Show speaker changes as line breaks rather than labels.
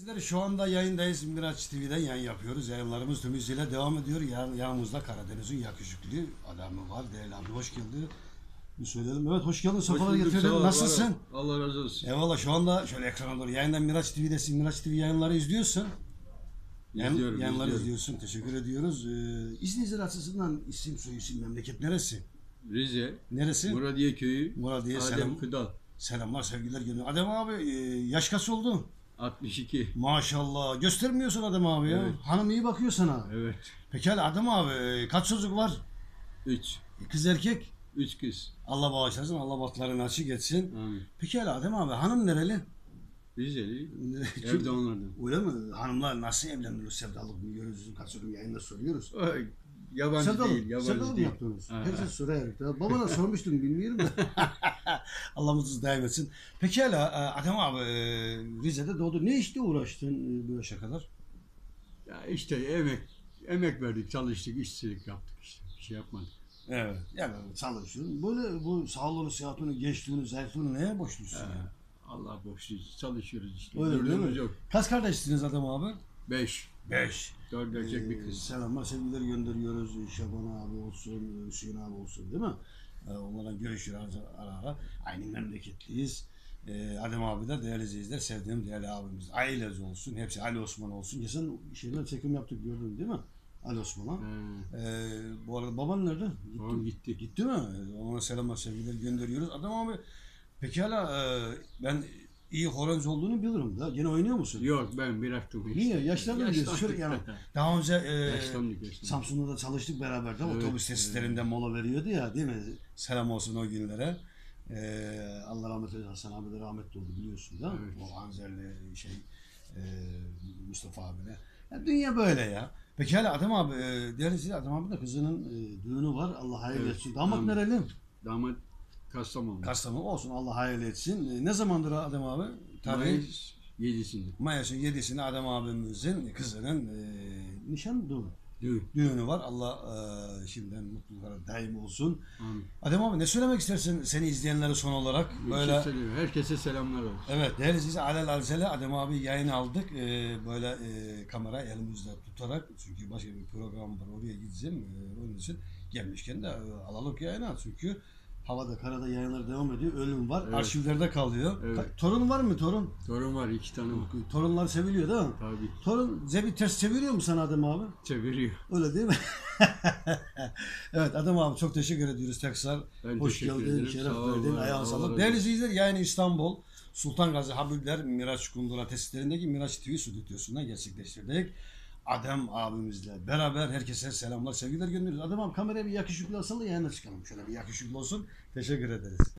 Bizler şu anda yayındayız. Miraç TV'den yayın yapıyoruz. Yayınlarımız tüm hızıyla devam ediyor. Yanımızda Karadeniz'in yakışıklı adamı var. Değerli abi hoş geldin. Bir söyleyelim. Evet hoş geldin. Sefalar getirdin. Nasılsın?
Allah razı olsun.
Eyvallah. Şu anda şöyle ekrana doğru yayından Miraç TV'desin. Miraç TV yayınları izliyorsun. Yayınları izliyorsun. Teşekkür ediyoruz. İzleyiciler açısından isim soyisim memleket neresi?
Rize.
Neresi?
Muradiye köyü.
Muradiye.
Adem Kıdal.
Selamlar sevgiler gönderiyorum. Adem abi yaş kaç oldu?
62.
Maşallah. Göstermiyorsun Adem abi ya.
Evet.
Hanım iyi bakıyor sana.
Evet.
Pekala Adem abi kaç çocuk var?
3.
Kız erkek.
3 kız.
Allah bağışlasın. Allah bahtlarını açık etsin.
Amin.
Pekala Adem abi hanım nereli?
Rizeli. Evde onlardan.
Öyle mi? Hanımlar nasıl evlendiriyor? Sevdalık mı görüyoruz? Kaç çocuk yayında soruyoruz.
Yabancı değil. Yabancı
Sevdalık mı
değil.
yaptınız?
Aha.
Herkes soruyor. Babana sormuştum bilmiyorum da. Allah mutsuz daim etsin. Pekala Adem abi Rize'de doğdu. Ne işte uğraştın bu yaşa kadar?
Ya işte emek verdik, çalıştık, işçilik yaptık işte. Bir şey yapmadık.
Evet. Yani çalışıyorsun. Böyle bu sağlığını, sıhhatini, gençliğini, zayıflığını neye borçlusun ya?
Allah borçluyuz. Çalışıyoruz işte.
Öyle değil
Gördüğümüz
mi?
yok.
Kaç kardeşsiniz Adem abi?
5.
5.
4 erkek bir kız.
Selamlar, sevgiler gönderiyoruz. Şaban abi olsun, Hüseyin abi olsun değil mi? Onlarla görüşüyoruz ara ara. Aynı memleketliyiz. Adem abi de değerli izleyiciler, sevdiğim değerli abimiz. Ailesi olsun, hepsi Ali Osman olsun. Geçen şeyler çekim yaptık gördün değil mi? Ali Osman'a. Bu arada baban nerede?
Babam gitti.
Gitti mi? Ona selamlar, sevgiler gönderiyoruz. Adem abi, pekala ben iyi horoncu olduğunu bilirim da. Gene oynuyor musun?
Yok ben bıraktım. Işte.
Niye? Yaşlandın diyorsun. Şöyle yani daha önce
Yaşlandık.
Samsun'da da çalıştık beraber de.
Evet,
Otobüs testlerinde mola veriyordu ya değil mi? Selam olsun o günlere. Allah rahmet eylesin. Hasan abi de rahmetli oldu biliyorsun da.
Evet.
O Anzerli Mustafa abine. Ya, dünya böyle ya. Peki hala Adem abi, değerli Adem abi de kızının düğünü var. Allah hayırlı
Evet,
etsin. Damat
amin.
nereli?
Damat Kastamonu.
Kastamonu olsun. Allah hayırlı etsin. Ne zamandır Adem abi?
Mayıs 7'sinde.
Mayıs'ın 7'sinde Adem abimizin kızının nişan
Düğün.
düğünü var. Allah şimdiden mutluluklara daim olsun.
Amin.
Adem abi ne söylemek istersin seni izleyenlere son olarak? Böyle
Herkese selamlar olsun.
evet değerli izleyiciler alelacele Adem abi yayın aldık. Böyle kamera elimizde tutarak çünkü başka bir program var oraya gideceğim. Onun için gelmişken de alalım yayına çünkü havada karada yayınlar devam ediyor. Ölüm var.
Evet.
Arşivlerde kalıyor.
Evet.
Torun var mı torun?
Torun var 2 tane var.
Torunlar seviliyor değil mi?
Tabii.
Torun cebi ters çeviriyor mu sana Adem abi?
Çeviriyor.
Öyle değil mi? Evet Adem abi çok teşekkür ediyoruz tekrar.
Ben
Hoş
teşekkür
geldin,
ederim.
şeref
Sağ ol,
verdin,
var,
ayağına
Allah
sağlık.
razı
Değerli
olsun.
izleyiciler yayını İstanbul Sultan Gazi Habibler Miraç Kundura tesislerindeki Miraç TV stüdyosundan gerçekleştirdik. Adem abimizle beraber herkese selamlar, sevgiler gönderiyoruz. Adem abi kameraya bir yakışıklı alsana da yayına çıkalım. Şöyle bir yakışıklı olsun. Teşekkür ederiz.